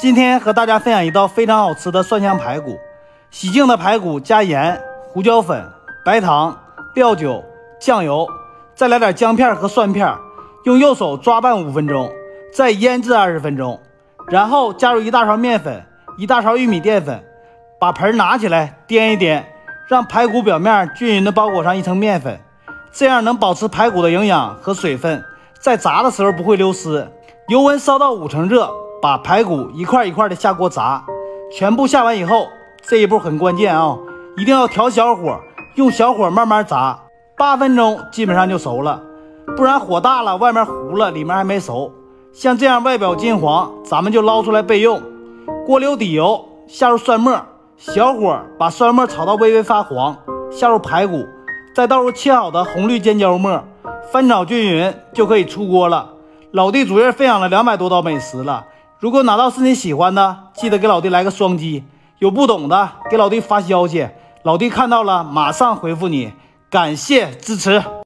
今天和大家分享一道非常好吃的蒜香排骨。洗净的排骨加盐、胡椒粉、白糖、料酒、酱油，再来点姜片和蒜片，用右手抓拌5分钟，再腌制20分钟。然后加入1大勺面粉、1大勺玉米淀粉，把盆拿起来颠一颠，让排骨表面均匀的包裹上一层面粉，这样能保持排骨的营养和水分，在炸的时候不会流失。油温烧到5成热，把排骨一块一块的下锅炸，全部下完以后，这一步很关键啊，一定要调小火，用小火慢慢炸，8分钟基本上就熟了，不然火大了，外面糊了，里面还没熟。像这样外表金黄，咱们就捞出来备用。锅里有底油，下入蒜末，小火把蒜末炒到微微发黄，下入排骨，再倒入切好的红绿尖椒末，翻炒均匀就可以出锅了。老弟主页分享了200多道美食了，如果哪道是你喜欢的，记得给老弟来个双击。有不懂的给老弟发消息，老弟看到了马上回复你。感谢支持。